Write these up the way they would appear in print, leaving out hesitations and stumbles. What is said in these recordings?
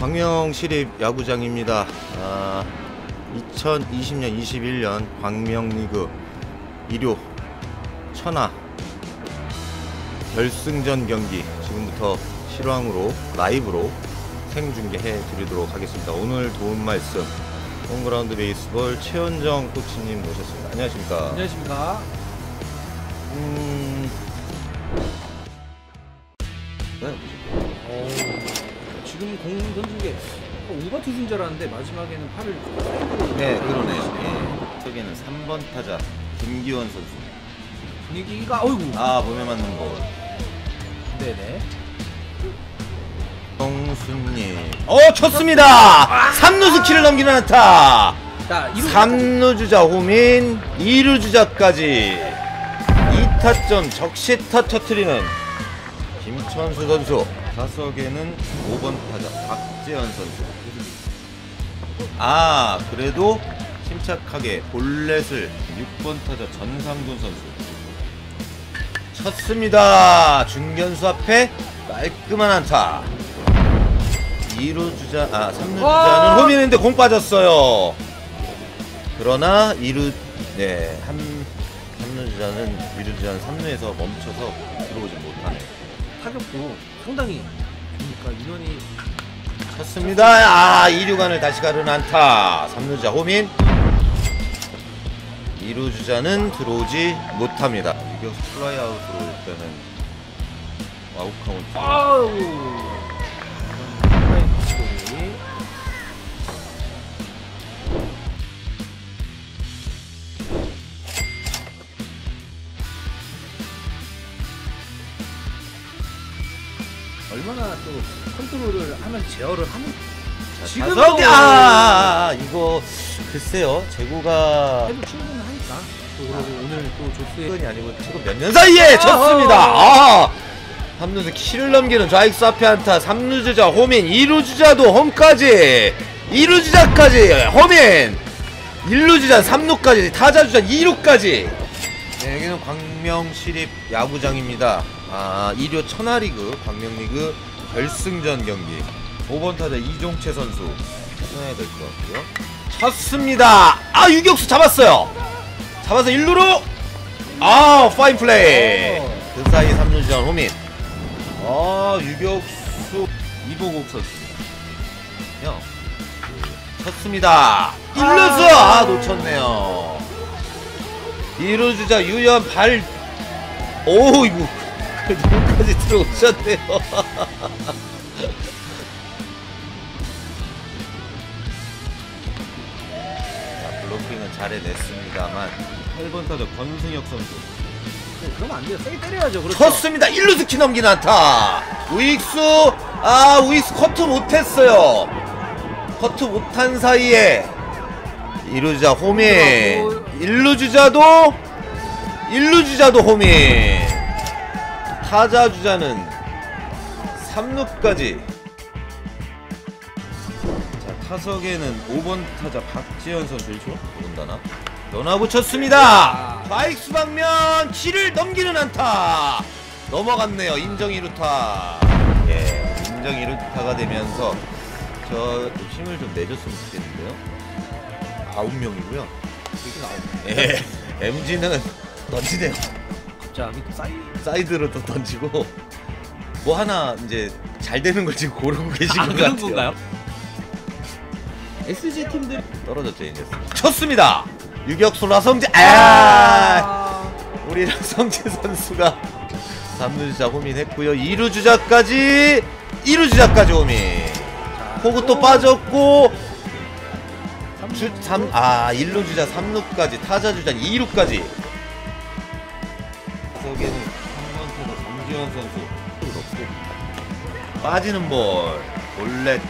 광명시립 야구장입니다. 2020년 21년 광명리그 1호 천하 결승전 경기 지금부터 실황으로 라이브로 생중계해 드리도록 하겠습니다. 오늘 도움 말씀 홈그라운드 베이스볼 최원정 코치님 모셨습니다. 안녕하십니까? 안녕하십니까? 지금 공 던진 게 오버 투수인 줄 알았는데 마지막에는 팔을 네, 그러네요. 예. 저기는 3번 타자 김기원 선수. 분위기가 어이구. 몸에 맞는 볼. 네네. 정수님. 쳤습니다. 3루 스키를 넘기는 안타. 자, 3루 주자 홈인 2루 주자까지 2타점 적시타 터트리는 김천수 선수. 타석에는 5번 타자 박재현 선수. 그래도 침착하게 볼넷을 6번 타자 전상돈 선수 쳤습니다. 중견수 앞에 깔끔한 안타. 2루 주자 3루 주자는 홈이었는데 공 빠졌어요. 그러나 2루 3루 주자는 2루 주자는 3루에서 멈춰서 들어오지 못하네. 타격도 상당히 좋으니까 인원이 쳤습니다. 2루간을 다시 가르는 안타. 3루주자 홈인 2루 주자는 들어오지 못합니다. 유격수 플라이아웃으로 일단은 아웃 카운트. 얼마나 또 컨트롤을 하면 제어를 하는. 지금 이거 글쎄요. 제구가 해도 충분하니까. 또 그리고 오늘 또 조스의 아니고 지금 몇 년 사이에 쳤습니다. 3루수 키를 넘기는 좌익수 앞에 안타. 3루 주자 홈인 2루 주자도 홈까지 2루 주자까지 홈인 1루 주자 3루까지 타자 주자 2루까지. 네, 여기는 광명시립 야구장입니다. 1호 천하리그 광명리그 결승전 경기 5번 타자 이종채 선수 해야 될 것 같고요. 쳤습니다. 유격수 잡았어요. 잡아서 1루로 파인 플레이. 그 사이 3루 주자 홈인. 유격수 이보국 선수 쳤습니다. 1루수 놓쳤네요. 2루 주자 유연 발. 이거 눈까지 들어오셨네요. 블로킹은 잘해냈습니다만 8번 타자 권승혁 선수. 그러면 안 돼요. 세게 때려야죠. 그렇죠. 쳤습니다. 1루 스키 넘긴 안타. 우익수 우익수 커트 못했어요. 커트 못한 사이에 2루 주자 홈인 1루 주자도 홈인. 타자 주자는 3루까지. 타석에는 5번 타자 박재현 선수 1초 모른다나 연화붙였습니다. 좌익수 방면 키를 넘기는 안타. 넘어갔네요. 인정 2루타. 인정 2루타가 되면서 저 힘을 좀 내줬으면 좋겠는데요. 9명이고요. MG는 던지네요. 갑자기 또 사이드로 또 던지고 뭐 하나 이제 잘 되는 걸 지금 고르고 계신 것 그런 같아요. 건가요? SG 팀들 떨어졌죠 이제. 쳤습니다. 유격수 라성재. 우리 라성재 선수가 3루 주자 홈인했고요. 2루 주자까지 홈인. 호구 또 빠졌고 1루 주자 3루까지 타자 주자 2루까지. 여기는 3번 타자 정지현 선수 넣고 빠지는 볼 볼넷.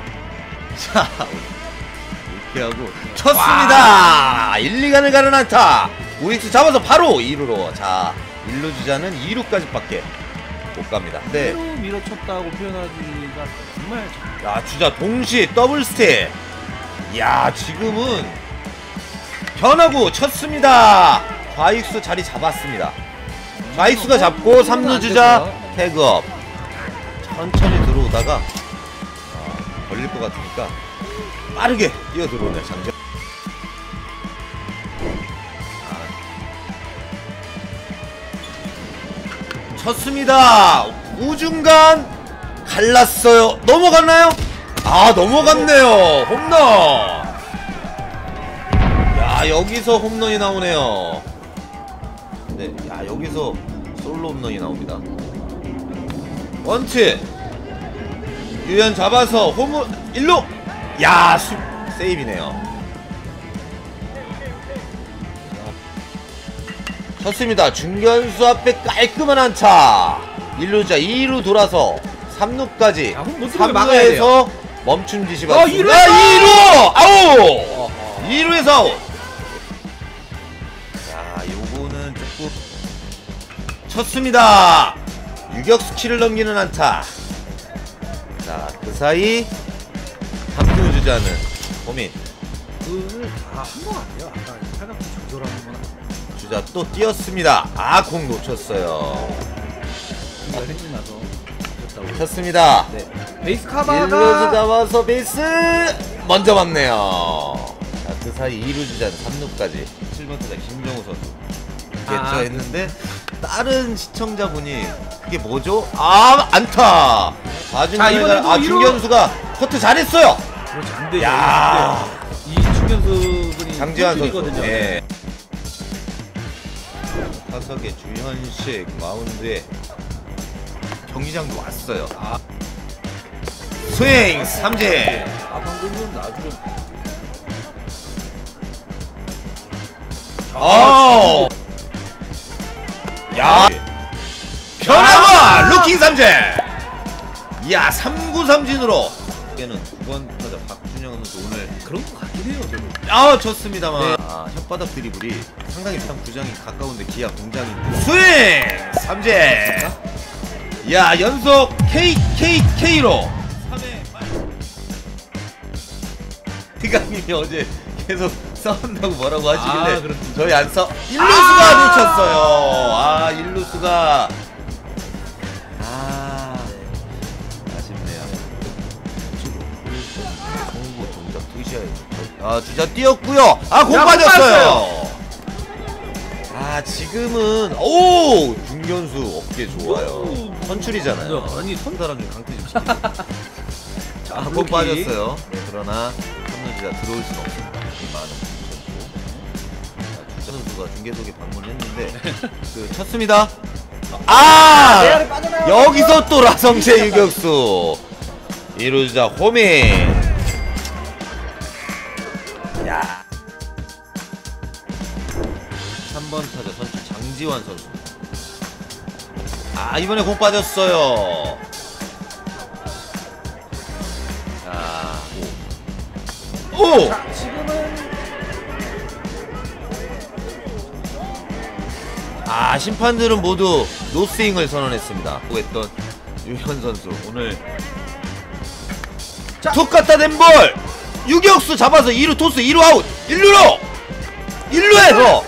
이렇게 하고 쳤습니다. 1, 2간을 가는 안타. 우익수 잡아서 바로 2루로. 1루 주자는 2루까지 밖에 못 갑니다. 네. 밀어쳤다고 표현하기가 정말. 주자 동시에 더블 스텝. 지금은 변하고 쳤습니다. 좌익수 자리 잡았습니다. 좌익수가 잡고 3루 주자 태그업. 천천히 들어오다가 걸릴 것 같으니까 빠르게 뛰어 들어오네요. 장정. 쳤습니다. 우중간 갈랐어요. 넘어갔나요? 아, 넘어갔네요. 홈런. 야, 여기서 홈런이 나오네요. 네, 야, 여기서 솔로 홈런이 나옵니다. 원트 유현 잡아서 홈을 1루. 야, 세이브네요. 쳤습니다. 중견수 앞에 깔끔한 안타. 1루자 2루 돌아서 3루까지. 3루에서 멈춤 지시 받습니다. 2루 아웃. 2루에서 아웃. 자, 요거는 조금 쳤습니다. 유격수 키를 넘기는 안타. 자, 그 사이 3루 주자는 호민. 그걸 다한번 아니에요? 아까 팔각도 조절하는 건 주자 또 뛰었습니다. 아, 공 놓쳤어요. 핸이 나서 쳤습니다. 네. 베이스 1루에서 카바가 잡아서 베이스 먼저 맞네요. 자, 그 사이 2루 주자는 3루까지 7번 타자 김정우 선수 겠죠 했는데 다른 시청자분이 그게 뭐죠? 아, 안타. 자, 이번에도 아, 중견수가 커트 잘했어요. 그렇지, 안 되죠. 야, 이 중견수분이 장지환 선수. 선수거든요. 예. 타석의 주현식 마운드에 경기장도 왔어요. 아. 스윙 삼진. 아, 방금은 나중에 어. 야. 변화와 루킹 삼진. 이야, 3구 삼진으로. 걔는 9번 타자 박준영 선수 오늘 그런 거 같긴 해요. 저도. 아, 좋습니다만. 네. 아, 혓바닥 드리블이 상당히 참 구장이 가까운데 기아 공장인데. 스윙 삼진. 야, 연속 KKK로 3회 티강님이 어제 계속 싸운다고 뭐라고 하시길래 아, 그렇군요. 저희 안 싸. 1루수가 놓쳤어요. 아, 1루수가. 아, 아쉽네요. 홍보 동작 투시야죠. 아, 주자 뛰었고요. 아, 공 빠졌어요. 아, 지금은 오, 중견수 어깨 좋아요. 선출이잖아요. 아니, 선 사람 중에 강퇴 좀 시키죠. 자, 아, 공 블로킹. 빠졌어요. 네, 그러나 선수가 들어올 수는 없습니다. 이 많은 선수. 자, 주자 선수가 중계석에 방문했는데 그 쳤습니다. 아, 여기서 또 라성채 유격수. 1루주자 호민. 야. 3번 타자 선수 장지환 선수. 아, 이번에 공 빠졌어요. 자, 오. 자, 지금은 아, 심판들은 모두 노스윙을 선언했습니다. 했던 유현 선수 오늘 자. 툭 갖다 댄 볼. 유격수 잡아서 2루 토스 2루 아웃. 1루로 1루에서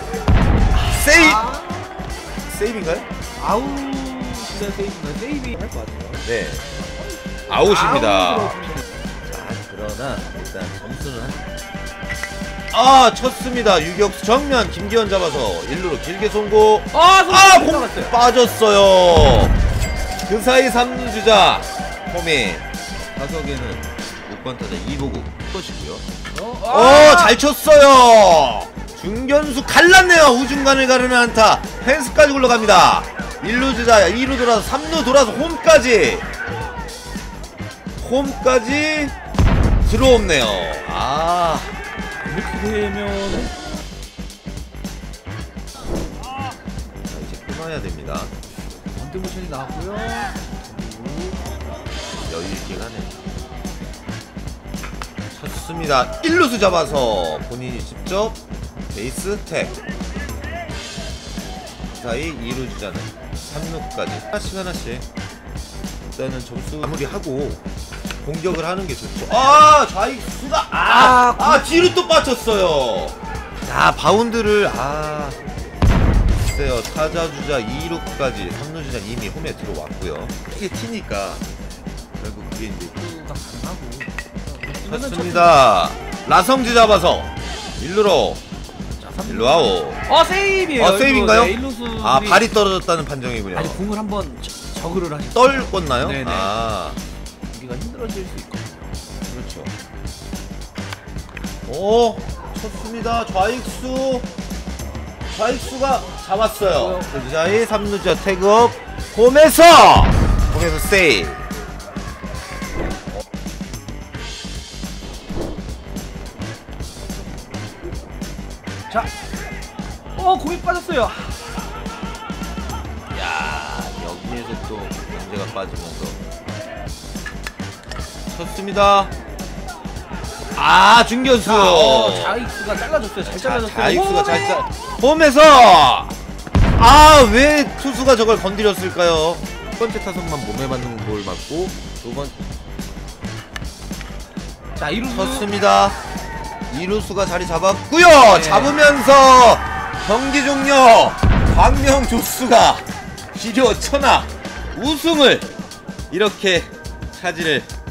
세이브인가요? 아우 진짜 세이브 할 것 같아요. 네, 아웃입니다. 아우, 자, 그러나 일단 점수는 아, 쳤습니다. 유격수 정면 김기현 잡아서 1루로 길게 송고. 공 빠졌어요. 그 사이 3루 주자 호민. 타석에는 6번 타자 이보국 것이고요. 잘 쳤어요. 중견수 갈랐네요. 우중간을 가르는 안타. 펜스까지 굴러갑니다. 1루 주자 2루 돌아서 3루 돌아서 홈까지 들어옵네요. 아, 이렇게 되면은 자, 이제 끊어야 됩니다. 언더모션이 나왔고요. 여유 있게 가네. 쳤습니다. 1루수 잡아서 본인이 직접 베이스 택. 그 사이 2루 주자는 3루까지 하나씩 일단은 점수 마무리하고 공격을 하는 게 좋죠. 아, 좌익수가 뒤로 또 빠졌어요. 자, 바운드를 글쎄요. 타자 주자 2루까지 3루 주자 이미 홈에 들어왔고요. 이게 튀니까 결국 그게 이제 가 가능하고 쳤습니다. 라성지 잡아서 일루로 일루 아웃. 세이브예요. 세이브인가요? 네, 일루수들이 아 발이 떨어졌다는 판정이군요. 아니 공을 한번 저그를 하니 떨궜나요? 네네. 아 경기가 힘들어질 수 있고. 그렇죠. 오 쳤습니다. 좌익수가 잡았어요. 루자이 3루자 태그업 홈에서 세이브. 자, 공이 빠졌어요. 야 여기에서 또 문제가 빠지면서 쳤습니다. 중견수. 자익수가 잘라줬어요. 잘 잘라줬어요. 자익수가 홈에서 왜 투수가 저걸 건드렸을까요? 첫 번째 타석만 몸에 맞는 볼 맞고 두 번 이루수 쳤습니다. 이루수가 자리 잡았고요. 잡으면서 경기 종료. 광명 조수가 기료 천하 우승을 이렇게 차지를